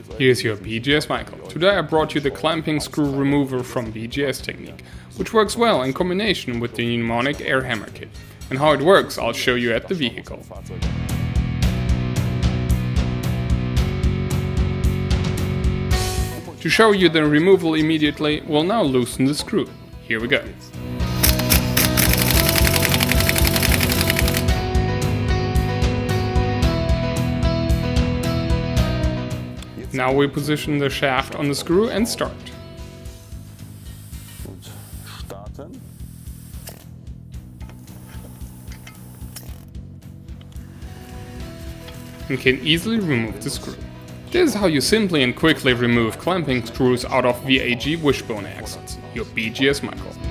Here's your BGS Michael. Today I brought you the clamping screw remover from BGS technique, which works well in combination with the mnemonic air hammer kit. And how it works I'll show you at the vehicle. To show you the removal immediately, we'll now loosen the screw. Here we go. Now we position the shaft on the screw and start. And can easily remove the screw. This is how you simply and quickly remove clamping screws out of VAG wishbone axles. Your BGS Michael.